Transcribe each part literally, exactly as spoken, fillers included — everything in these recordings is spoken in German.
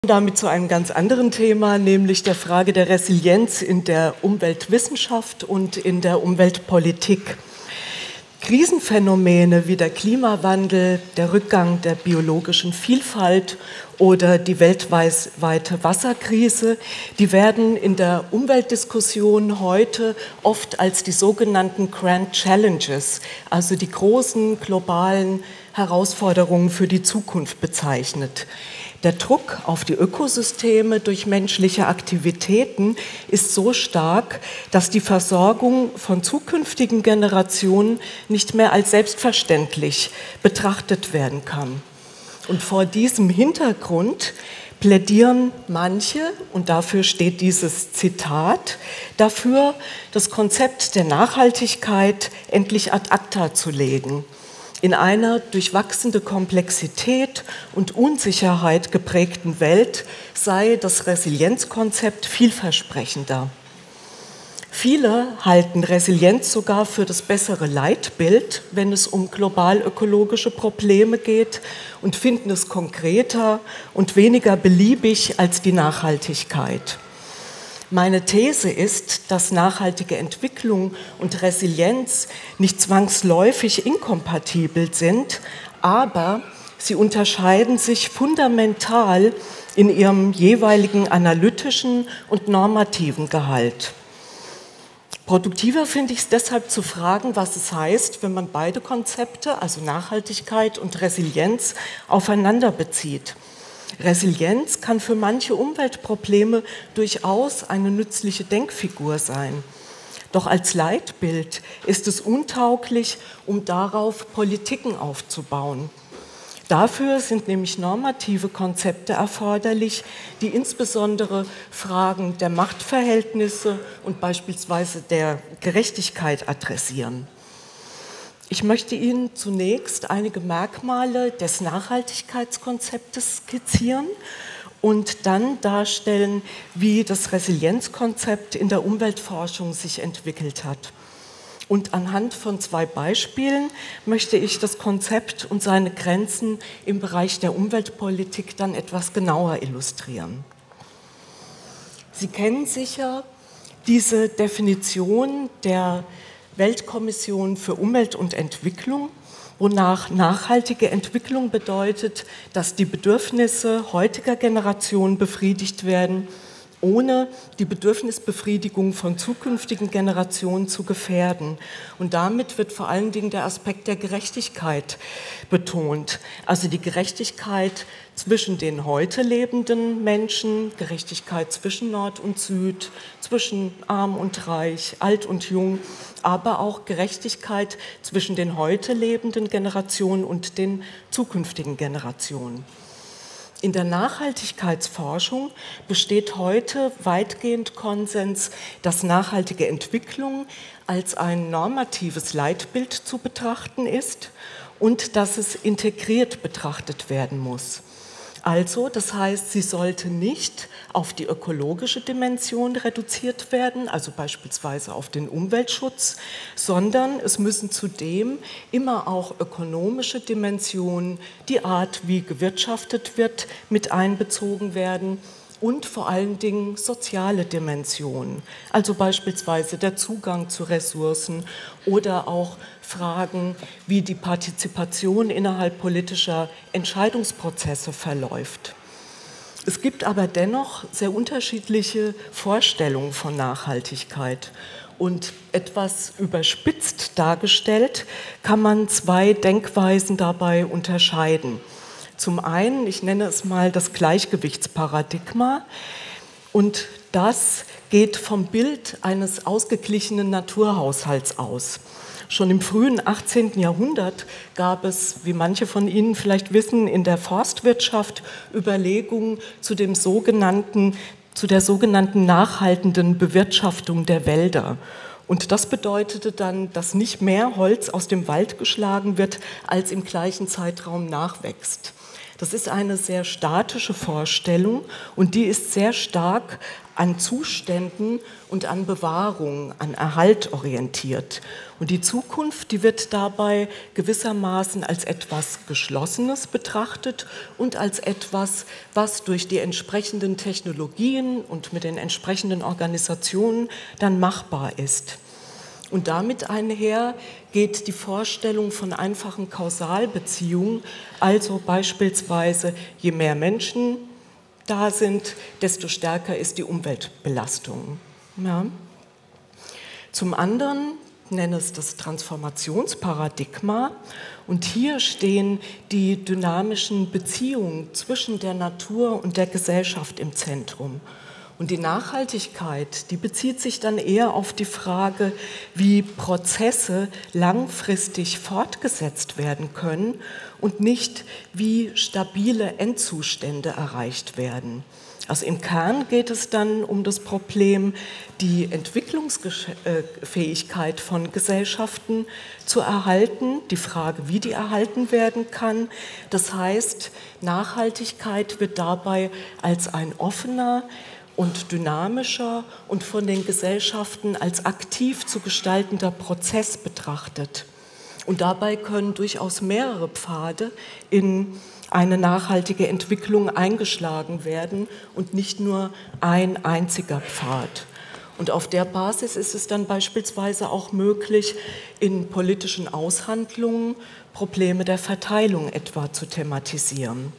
Damit zu einem ganz anderen Thema, nämlich der Frage der Resilienz in der Umweltwissenschaft und in der Umweltpolitik. Krisenphänomene wie der Klimawandel, der Rückgang der biologischen Vielfalt oder die weltweite Wasserkrise, die werden in der Umweltdiskussion heute oft als die sogenannten Grand Challenges, also die großen globalen Herausforderungen für die Zukunft bezeichnet. Der Druck auf die Ökosysteme durch menschliche Aktivitäten ist so stark, dass die Versorgung von zukünftigen Generationen nicht mehr als selbstverständlich betrachtet werden kann. Und vor diesem Hintergrund plädieren manche, und dafür steht dieses Zitat, dafür, das Konzept der Nachhaltigkeit endlich ad acta zu legen. In einer durch wachsende Komplexität und Unsicherheit geprägten Welt sei das Resilienzkonzept vielversprechender. Viele halten Resilienz sogar für das bessere Leitbild, wenn es um global-ökologische Probleme geht, und finden es konkreter und weniger beliebig als die Nachhaltigkeit. Meine These ist, dass nachhaltige Entwicklung und Resilienz nicht zwangsläufig inkompatibel sind, aber sie unterscheiden sich fundamental in ihrem jeweiligen analytischen und normativen Gehalt. Produktiver finde ich es deshalb zu fragen, was es heißt, wenn man beide Konzepte, also Nachhaltigkeit und Resilienz, aufeinander bezieht. Resilienz kann für manche Umweltprobleme durchaus eine nützliche Denkfigur sein. Doch als Leitbild ist es untauglich, um darauf Politiken aufzubauen. Dafür sind nämlich normative Konzepte erforderlich, die insbesondere Fragen der Machtverhältnisse und beispielsweise der Gerechtigkeit adressieren. Ich möchte Ihnen zunächst einige Merkmale des Nachhaltigkeitskonzeptes skizzieren und dann darstellen, wie das Resilienzkonzept in der Umweltforschung sich entwickelt hat. Und anhand von zwei Beispielen möchte ich das Konzept und seine Grenzen im Bereich der Umweltpolitik dann etwas genauer illustrieren. Sie kennen sicher diese Definition der Weltkommission für Umwelt und Entwicklung, wonach nachhaltige Entwicklung bedeutet, dass die Bedürfnisse heutiger Generationen befriedigt werden, ohne die Bedürfnisbefriedigung von zukünftigen Generationen zu gefährden. Und damit wird vor allen Dingen der Aspekt der Gerechtigkeit betont. Also die Gerechtigkeit zwischen den heute lebenden Menschen, Gerechtigkeit zwischen Nord und Süd, zwischen Arm und Reich, Alt und Jung, aber auch Gerechtigkeit zwischen den heute lebenden Generationen und den zukünftigen Generationen. In der Nachhaltigkeitsforschung besteht heute weitgehend Konsens, dass nachhaltige Entwicklung als ein normatives Leitbild zu betrachten ist und dass es integriert betrachtet werden muss. Also, das heißt, sie sollte nicht auf die ökologische Dimension reduziert werden, also beispielsweise auf den Umweltschutz, sondern es müssen zudem immer auch ökonomische Dimensionen, die Art, wie gewirtschaftet wird, mit einbezogen werden und vor allen Dingen soziale Dimensionen, also beispielsweise der Zugang zu Ressourcen oder auch Fragen, wie die Partizipation innerhalb politischer Entscheidungsprozesse verläuft. Es gibt aber dennoch sehr unterschiedliche Vorstellungen von Nachhaltigkeit. Und etwas überspitzt dargestellt kann man zwei Denkweisen dabei unterscheiden. Zum einen, ich nenne es mal das Gleichgewichtsparadigma, und das geht vom Bild eines ausgeglichenen Naturhaushalts aus. Schon im frühen achtzehnten Jahrhundert gab es, wie manche von Ihnen vielleicht wissen, in der Forstwirtschaft Überlegungen zu dem sogenannten, zu der sogenannten nachhaltenden Bewirtschaftung der Wälder. Und das bedeutete dann, dass nicht mehr Holz aus dem Wald geschlagen wird, als im gleichen Zeitraum nachwächst. Das ist eine sehr statische Vorstellung und die ist sehr stark an Zuständen und an Bewahrung, an Erhalt orientiert. Und die Zukunft, die wird dabei gewissermaßen als etwas Geschlossenes betrachtet und als etwas, was durch die entsprechenden Technologien und mit den entsprechenden Organisationen dann machbar ist. Und damit einher geht die Vorstellung von einfachen Kausalbeziehungen, also beispielsweise je mehr Menschen da sind, desto stärker ist die Umweltbelastung. Ja. Zum anderen nenne es das Transformationsparadigma und hier stehen die dynamischen Beziehungen zwischen der Natur und der Gesellschaft im Zentrum. Und die Nachhaltigkeit, die bezieht sich dann eher auf die Frage, wie Prozesse langfristig fortgesetzt werden können und nicht, wie stabile Endzustände erreicht werden. Also im Kern geht es dann um das Problem, die Entwicklungsfähigkeit von Gesellschaften zu erhalten, die Frage, wie die erhalten werden kann. Das heißt, Nachhaltigkeit wird dabei als ein offener und dynamischer und von den Gesellschaften als aktiv zu gestaltender Prozess betrachtet. Und dabei können durchaus mehrere Pfade in eine nachhaltige Entwicklung eingeschlagen werden und nicht nur ein einziger Pfad. Und auf der Basis ist es dann beispielsweise auch möglich, in politischen Aushandlungen Probleme der Verteilung etwa zu thematisieren.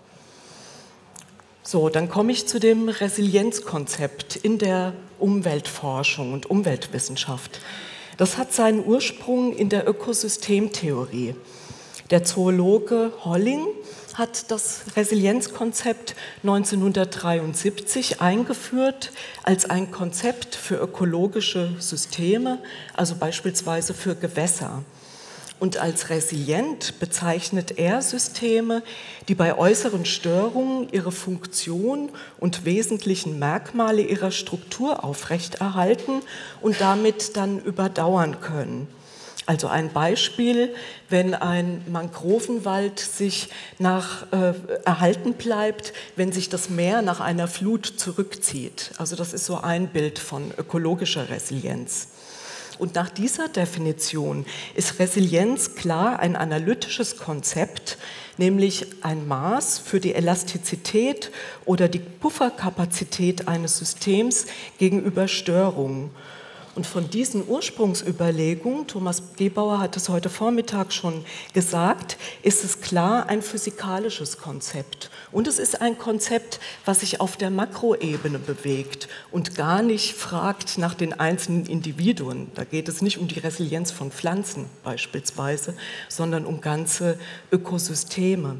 So, dann komme ich zu dem Resilienzkonzept in der Umweltforschung und Umweltwissenschaft. Das hat seinen Ursprung in der Ökosystemtheorie. Der Zoologe Holling hat das Resilienzkonzept neunzehnhundertdreiundsiebzig eingeführt als ein Konzept für ökologische Systeme, also beispielsweise für Gewässer. Und als resilient bezeichnet er Systeme, die bei äußeren Störungen ihre Funktion und wesentlichen Merkmale ihrer Struktur aufrechterhalten und damit dann überdauern können. Also ein Beispiel, wenn ein Mangrovenwald sich nach, äh, erhalten bleibt, wenn sich das Meer nach einer Flut zurückzieht. Also das ist so ein Bild von ökologischer Resilienz. Und nach dieser Definition ist Resilienz klar ein analytisches Konzept, nämlich ein Maß für die Elastizität oder die Pufferkapazität eines Systems gegenüber Störungen. Und von diesen Ursprungsüberlegungen, Thomas Gebauer hat es heute Vormittag schon gesagt, ist es klar ein physikalisches Konzept. Und es ist ein Konzept, was sich auf der Makroebene bewegt und gar nicht fragt nach den einzelnen Individuen. Da geht es nicht um die Resilienz von Pflanzen beispielsweise, sondern um ganze Ökosysteme.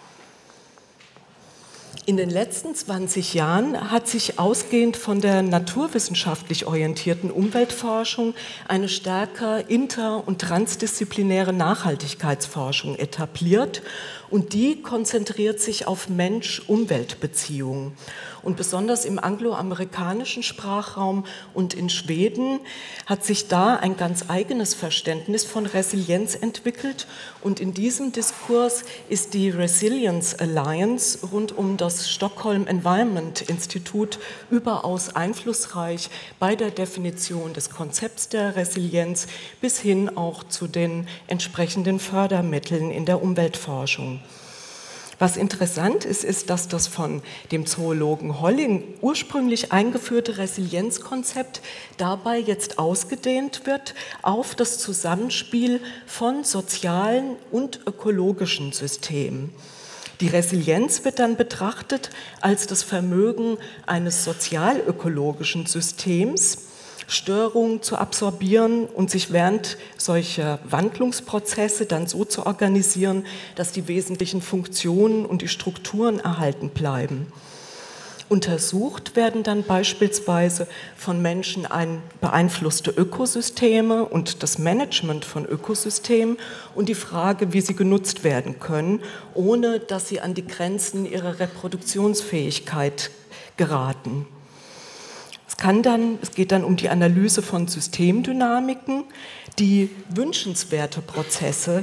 In den letzten zwanzig Jahren hat sich ausgehend von der naturwissenschaftlich orientierten Umweltforschung eine stärker inter- und transdisziplinäre Nachhaltigkeitsforschung etabliert und die konzentriert sich auf Mensch-Umwelt-Beziehungen. Und besonders im angloamerikanischen Sprachraum und in Schweden hat sich da ein ganz eigenes Verständnis von Resilienz entwickelt. Und in diesem Diskurs ist die Resilience Alliance rund um das Stockholm Environment Institute überaus einflussreich bei der Definition des Konzepts der Resilienz bis hin auch zu den entsprechenden Fördermitteln in der Umweltforschung. Was interessant ist, ist, dass das von dem Zoologen Holling ursprünglich eingeführte Resilienzkonzept dabei jetzt ausgedehnt wird auf das Zusammenspiel von sozialen und ökologischen Systemen. Die Resilienz wird dann betrachtet als das Vermögen eines sozialökologischen Systems, Störungen zu absorbieren und sich während solcher Wandlungsprozesse dann so zu organisieren, dass die wesentlichen Funktionen und die Strukturen erhalten bleiben. Untersucht werden dann beispielsweise von Menschen ein beeinflusste Ökosysteme und das Management von Ökosystemen und die Frage, wie sie genutzt werden können, ohne dass sie an die Grenzen ihrer Reproduktionsfähigkeit geraten. Es kann dann, es geht dann um die Analyse von Systemdynamiken, die wünschenswerte Prozesse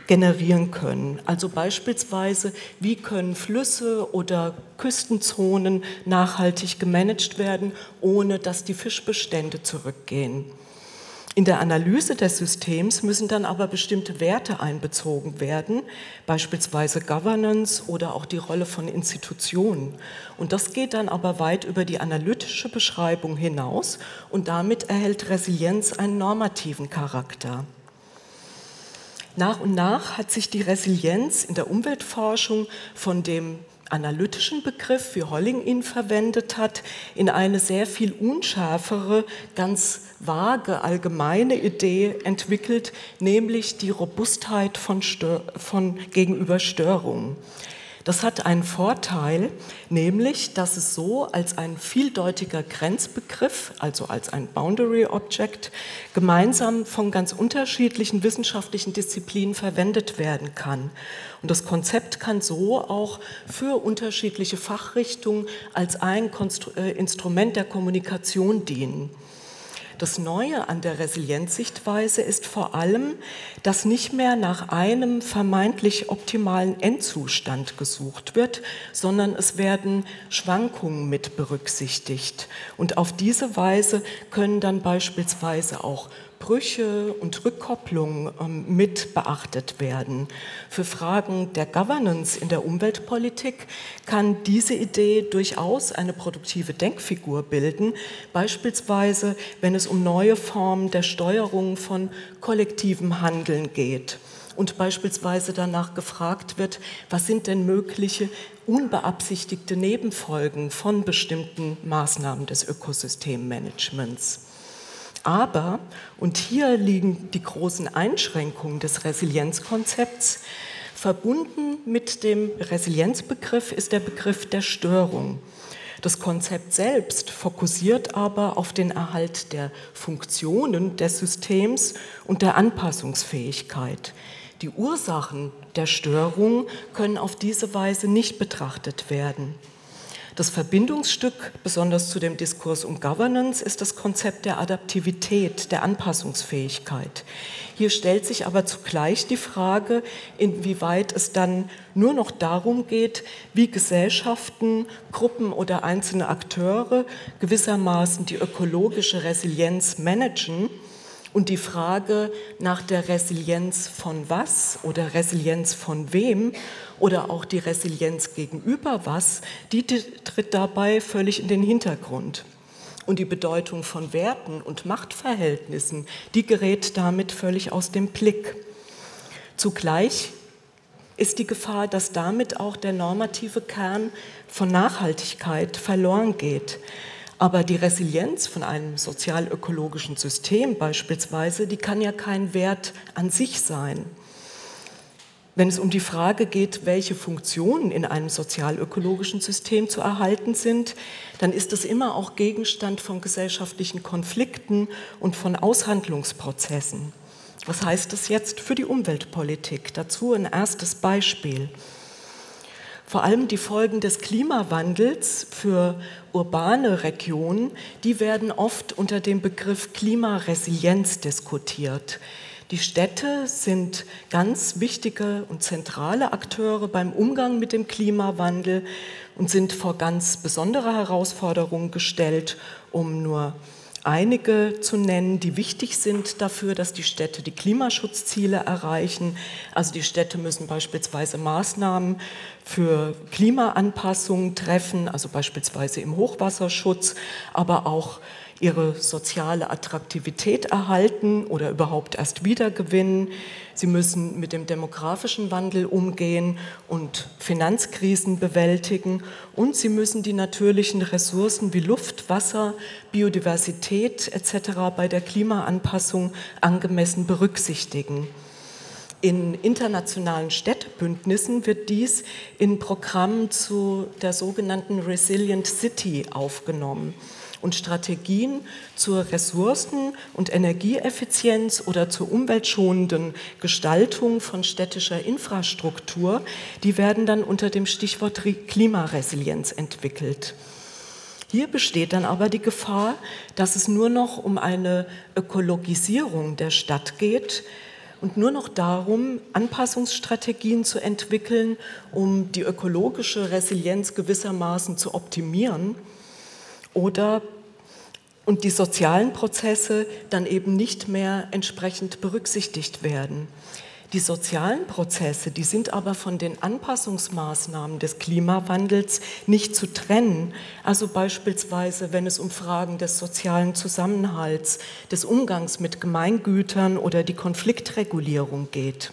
generieren können. Also beispielsweise, wie können Flüsse oder Küstenzonen nachhaltig gemanagt werden, ohne dass die Fischbestände zurückgehen. In der Analyse des Systems müssen dann aber bestimmte Werte einbezogen werden, beispielsweise Governance oder auch die Rolle von Institutionen. Und das geht dann aber weit über die analytische Beschreibung hinaus und damit erhält Resilienz einen normativen Charakter. Nach und nach hat sich die Resilienz in der Umweltforschung von dem analytischen Begriff, wie Holling ihn verwendet hat, in eine sehr viel unschärfere, ganz vage, allgemeine Idee entwickelt, nämlich die Robustheit von, Stör- von gegenüber Störungen. Das hat einen Vorteil, nämlich, dass es so als ein vieldeutiger Grenzbegriff, also als ein Boundary Object, gemeinsam von ganz unterschiedlichen wissenschaftlichen Disziplinen verwendet werden kann. Und das Konzept kann so auch für unterschiedliche Fachrichtungen als ein Konstru- äh, Instrument der Kommunikation dienen. Das Neue an der Resilienzsichtweise ist vor allem, dass nicht mehr nach einem vermeintlich optimalen Endzustand gesucht wird, sondern es werden Schwankungen mit berücksichtigt. Und auf diese Weise können dann beispielsweise auch Brüche und Rückkopplungen ähm, mit beachtet werden. Für Fragen der Governance in der Umweltpolitik kann diese Idee durchaus eine produktive Denkfigur bilden, beispielsweise wenn es um neue Formen der Steuerung von kollektivem Handeln geht und beispielsweise danach gefragt wird, was sind denn mögliche unbeabsichtigte Nebenfolgen von bestimmten Maßnahmen des Ökosystemmanagements. Aber, und hier liegen die großen Einschränkungen des Resilienzkonzepts, verbunden mit dem Resilienzbegriff ist der Begriff der Störung. Das Konzept selbst fokussiert aber auf den Erhalt der Funktionen des Systems und der Anpassungsfähigkeit. Die Ursachen der Störung können auf diese Weise nicht betrachtet werden. Das Verbindungsstück, besonders zu dem Diskurs um Governance, ist das Konzept der Adaptivität, der Anpassungsfähigkeit. Hier stellt sich aber zugleich die Frage, inwieweit es dann nur noch darum geht, wie Gesellschaften, Gruppen oder einzelne Akteure gewissermaßen die ökologische Resilienz managen. Und die Frage nach der Resilienz von was oder Resilienz von wem oder auch die Resilienz gegenüber was, die tritt dabei völlig in den Hintergrund. Und die Bedeutung von Werten und Machtverhältnissen, die gerät damit völlig aus dem Blick. Zugleich ist die Gefahr, dass damit auch der normative Kern von Nachhaltigkeit verloren geht. Aber die Resilienz von einem sozial-ökologischen System beispielsweise, die kann ja kein Wert an sich sein. Wenn es um die Frage geht, welche Funktionen in einem sozial-ökologischen System zu erhalten sind, dann ist es immer auch Gegenstand von gesellschaftlichen Konflikten und von Aushandlungsprozessen. Was heißt das jetzt für die Umweltpolitik? Dazu ein erstes Beispiel. Vor allem die Folgen des Klimawandels für urbane Regionen, die werden oft unter dem Begriff Klimaresilienz diskutiert. Die Städte sind ganz wichtige und zentrale Akteure beim Umgang mit dem Klimawandel und sind vor ganz besondere Herausforderungen gestellt, um nur einige zu nennen, die wichtig sind dafür, dass die Städte die Klimaschutzziele erreichen. Also die Städte müssen beispielsweise Maßnahmen für Klimaanpassungen treffen, also beispielsweise im Hochwasserschutz, aber auch ihre soziale Attraktivität erhalten oder überhaupt erst wiedergewinnen. Sie müssen mit dem demografischen Wandel umgehen und Finanzkrisen bewältigen und sie müssen die natürlichen Ressourcen wie Luft, Wasser, Biodiversität et cetera bei der Klimaanpassung angemessen berücksichtigen. In internationalen Städtebündnissen wird dies in Programmen zu der sogenannten Resilient City aufgenommen. Und Strategien zur Ressourcen- und Energieeffizienz oder zur umweltschonenden Gestaltung von städtischer Infrastruktur, die werden dann unter dem Stichwort Klimaresilienz entwickelt. Hier besteht dann aber die Gefahr, dass es nur noch um eine Ökologisierung der Stadt geht und nur noch darum, Anpassungsstrategien zu entwickeln, um die ökologische Resilienz gewissermaßen zu optimieren, oder und die sozialen Prozesse dann eben nicht mehr entsprechend berücksichtigt werden. Die sozialen Prozesse, die sind aber von den Anpassungsmaßnahmen des Klimawandels nicht zu trennen. Also beispielsweise, wenn es um Fragen des sozialen Zusammenhalts, des Umgangs mit Gemeingütern oder die Konfliktregulierung geht.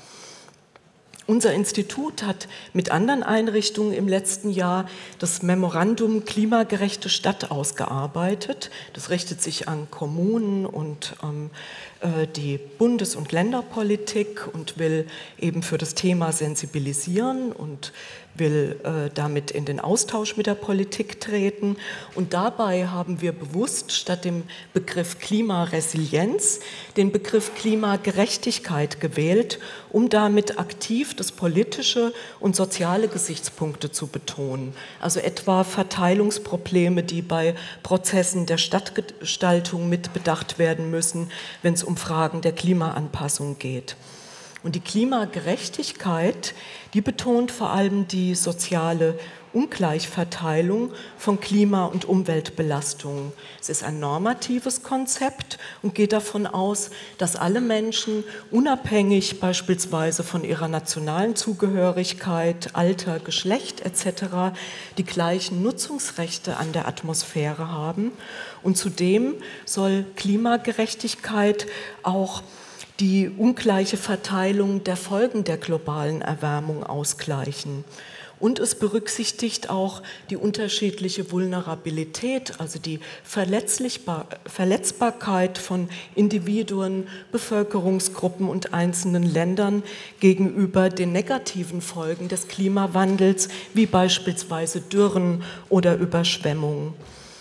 Unser Institut hat mit anderen Einrichtungen im letzten Jahr das Memorandum Klimagerechte Stadt ausgearbeitet. Das richtet sich an Kommunen und ähm, äh, die Bundes- und Länderpolitik und will eben für das Thema sensibilisieren und will äh, damit in den Austausch mit der Politik treten. Und dabei haben wir bewusst statt dem Begriff Klimaresilienz den Begriff Klimagerechtigkeit gewählt, um damit aktiv das politische und soziale Gesichtspunkte zu betonen. Also etwa Verteilungsprobleme, die bei Prozessen der Stadtgestaltung mit bedacht werden müssen, wenn es um Fragen der Klimaanpassung geht. Und die Klimagerechtigkeit, die betont vor allem die soziale Ungleichverteilung von Klima- und Umweltbelastungen. Es ist ein normatives Konzept und geht davon aus, dass alle Menschen unabhängig beispielsweise von ihrer nationalen Zugehörigkeit, Alter, Geschlecht et cetera die gleichen Nutzungsrechte an der Atmosphäre haben. Und zudem soll Klimagerechtigkeit auch die ungleiche Verteilung der Folgen der globalen Erwärmung ausgleichen. Und es berücksichtigt auch die unterschiedliche Vulnerabilität, also die Verletzlichbar- Verletzbarkeit von Individuen, Bevölkerungsgruppen und einzelnen Ländern gegenüber den negativen Folgen des Klimawandels, wie beispielsweise Dürren oder Überschwemmungen.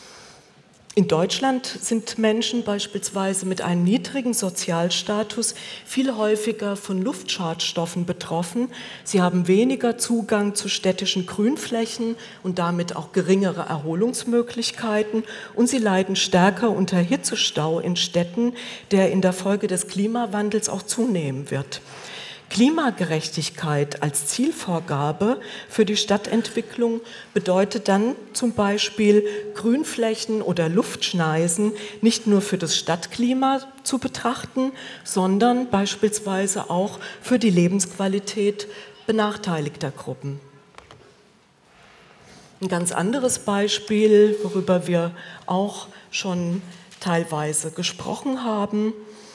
In Deutschland sind Menschen beispielsweise mit einem niedrigen Sozialstatus viel häufiger von Luftschadstoffen betroffen. Sie haben weniger Zugang zu städtischen Grünflächen und damit auch geringere Erholungsmöglichkeiten und sie leiden stärker unter Hitzestau in Städten, der in der Folge des Klimawandels auch zunehmen wird. Klimagerechtigkeit als Zielvorgabe für die Stadtentwicklung bedeutet dann zum Beispiel Grünflächen oder Luftschneisen nicht nur für das Stadtklima zu betrachten, sondern beispielsweise auch für die Lebensqualität benachteiligter Gruppen. Ein ganz anderes Beispiel, worüber wir auch schon teilweise gesprochen haben.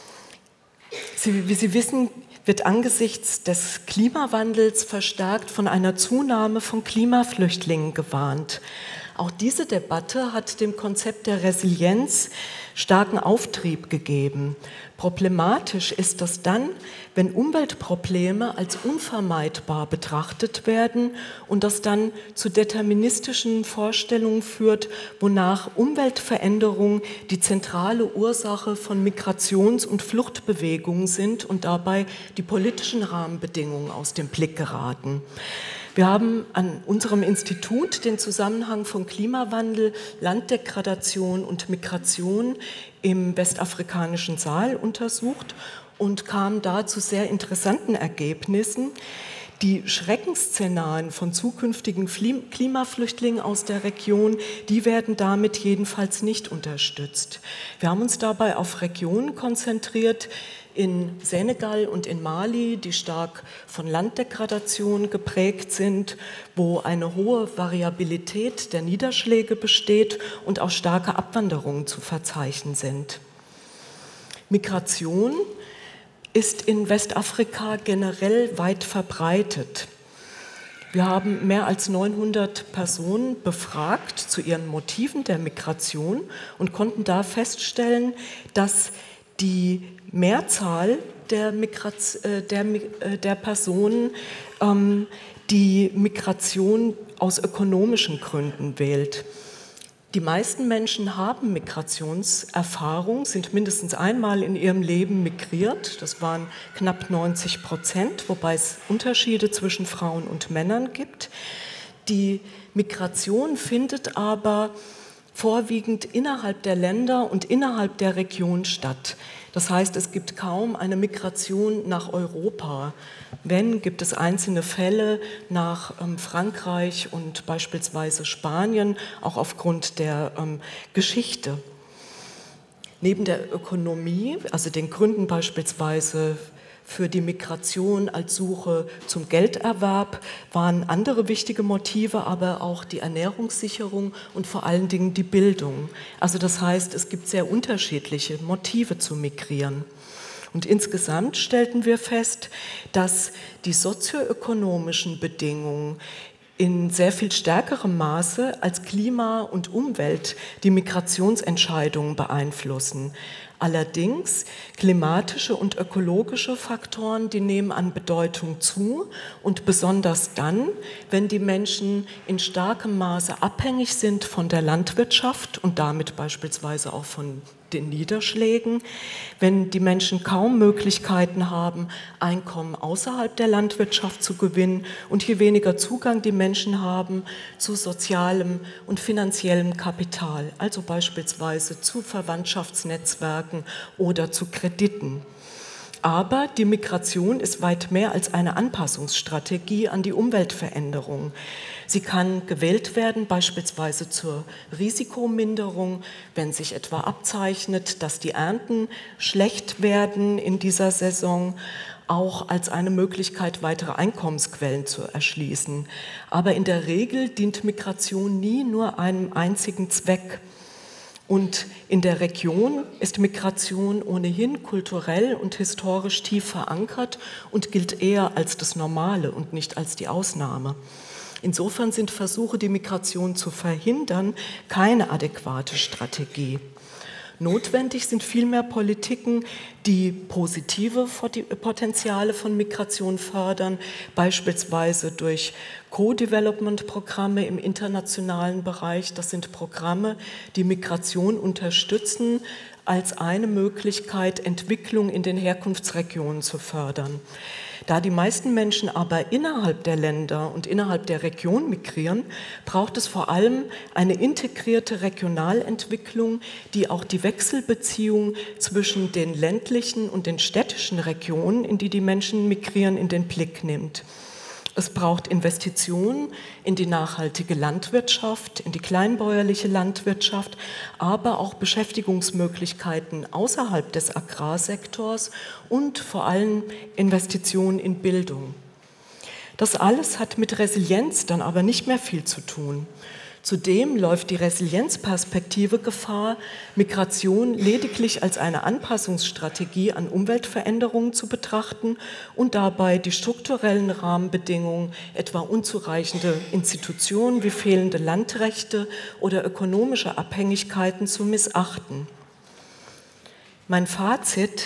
Sie, wie Sie wissen, wird angesichts des Klimawandels verstärkt von einer Zunahme von Klimaflüchtlingen gewarnt. Auch diese Debatte hat dem Konzept der Resilienz starken Auftrieb gegeben. Problematisch ist das dann, wenn Umweltprobleme als unvermeidbar betrachtet werden und das dann zu deterministischen Vorstellungen führt, wonach Umweltveränderungen die zentrale Ursache von Migrations- und Fluchtbewegungen sind und dabei die politischen Rahmenbedingungen aus dem Blick geraten. Wir haben an unserem Institut den Zusammenhang von Klimawandel, Landdegradation und Migration im westafrikanischen Saal untersucht und kamen da zu sehr interessanten Ergebnissen. Die Schreckensszenarien von zukünftigen Klimaflüchtlingen aus der Region, die werden damit jedenfalls nicht unterstützt. Wir haben uns dabei auf Regionen konzentriert, in Senegal und in Mali, die stark von Landdegradation geprägt sind, wo eine hohe Variabilität der Niederschläge besteht und auch starke Abwanderungen zu verzeichnen sind. Migration ist in Westafrika generell weit verbreitet. Wir haben mehr als neunhundert Personen befragt zu ihren Motiven der Migration und konnten da feststellen, dass die Mehrzahl der, Migraz- der, der Personen ähm, die Migration aus ökonomischen Gründen wählt. Die meisten Menschen haben Migrationserfahrung, sind mindestens einmal in ihrem Leben migriert. Das waren knapp neunzig Prozent, wobei es Unterschiede zwischen Frauen und Männern gibt. Die Migration findet aber vorwiegend innerhalb der Länder und innerhalb der Region statt. Das heißt, es gibt kaum eine Migration nach Europa. Wenn, gibt es einzelne Fälle nach ähm, Frankreich und beispielsweise Spanien, auch aufgrund der ähm, Geschichte. Neben der Ökonomie, also den Gründen beispielsweise für die Migration als Suche zum Gelderwerb, waren andere wichtige Motive, aber auch die Ernährungssicherung und vor allen Dingen die Bildung. Also das heißt, es gibt sehr unterschiedliche Motive zu migrieren. Und insgesamt stellten wir fest, dass die sozioökonomischen Bedingungen in sehr viel stärkerem Maße als Klima und Umwelt die Migrationsentscheidungen beeinflussen. Allerdings klimatische und ökologische Faktoren, die nehmen an Bedeutung zu und besonders dann, wenn die Menschen in starkem Maße abhängig sind von der Landwirtschaft und damit beispielsweise auch von den Niederschlägen, wenn die Menschen kaum Möglichkeiten haben, Einkommen außerhalb der Landwirtschaft zu gewinnen und je weniger Zugang die Menschen haben zu sozialem und finanziellem Kapital, also beispielsweise zu Verwandtschaftsnetzwerken oder zu Krediten. Aber die Migration ist weit mehr als eine Anpassungsstrategie an die Umweltveränderung. Sie kann gewählt werden, beispielsweise zur Risikominderung, wenn sich etwa abzeichnet, dass die Ernten schlecht werden in dieser Saison, auch als eine Möglichkeit, weitere Einkommensquellen zu erschließen. Aber in der Regel dient Migration nie nur einem einzigen Zweck. Und in der Region ist Migration ohnehin kulturell und historisch tief verankert und gilt eher als das Normale und nicht als die Ausnahme. Insofern sind Versuche, die Migration zu verhindern, keine adäquate Strategie. Notwendig sind vielmehr Politiken, die positive Potenziale von Migration fördern, beispielsweise durch Co-Development-Programme im internationalen Bereich. Das sind Programme, die Migration unterstützen, als eine Möglichkeit, Entwicklung in den Herkunftsregionen zu fördern. Da die meisten Menschen aber innerhalb der Länder und innerhalb der Region migrieren, braucht es vor allem eine integrierte Regionalentwicklung, die auch die Wechselbeziehung zwischen den ländlichen und den städtischen Regionen, in die die Menschen migrieren, in den Blick nimmt. Es braucht Investitionen in die nachhaltige Landwirtschaft, in die kleinbäuerliche Landwirtschaft, aber auch Beschäftigungsmöglichkeiten außerhalb des Agrarsektors und vor allem Investitionen in Bildung. Das alles hat mit Resilienz dann aber nicht mehr viel zu tun. Zudem läuft die Resilienzperspektive Gefahr, Migration lediglich als eine Anpassungsstrategie an Umweltveränderungen zu betrachten und dabei die strukturellen Rahmenbedingungen, etwa unzureichende Institutionen wie fehlende Landrechte oder ökonomische Abhängigkeiten, zu missachten. Mein Fazit: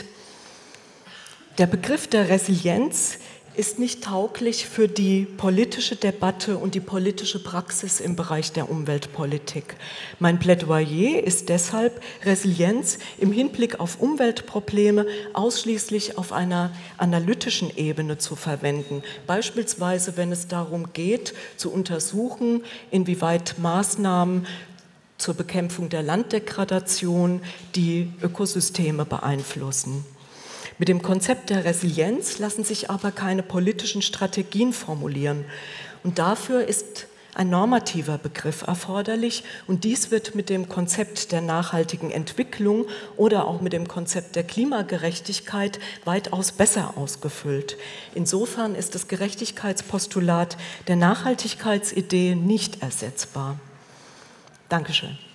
Der Begriff der Resilienz ist nicht tauglich für die politische Debatte und die politische Praxis im Bereich der Umweltpolitik. Mein Plädoyer ist deshalb, Resilienz im Hinblick auf Umweltprobleme ausschließlich auf einer analytischen Ebene zu verwenden. Beispielsweise, wenn es darum geht, zu untersuchen, inwieweit Maßnahmen zur Bekämpfung der Landdegradation die Ökosysteme beeinflussen. Mit dem Konzept der Resilienz lassen sich aber keine politischen Strategien formulieren. Und dafür ist ein normativer Begriff erforderlich. Und dies wird mit dem Konzept der nachhaltigen Entwicklung oder auch mit dem Konzept der Klimagerechtigkeit weitaus besser ausgefüllt. Insofern ist das Gerechtigkeitspostulat der Nachhaltigkeitsidee nicht ersetzbar. Dankeschön.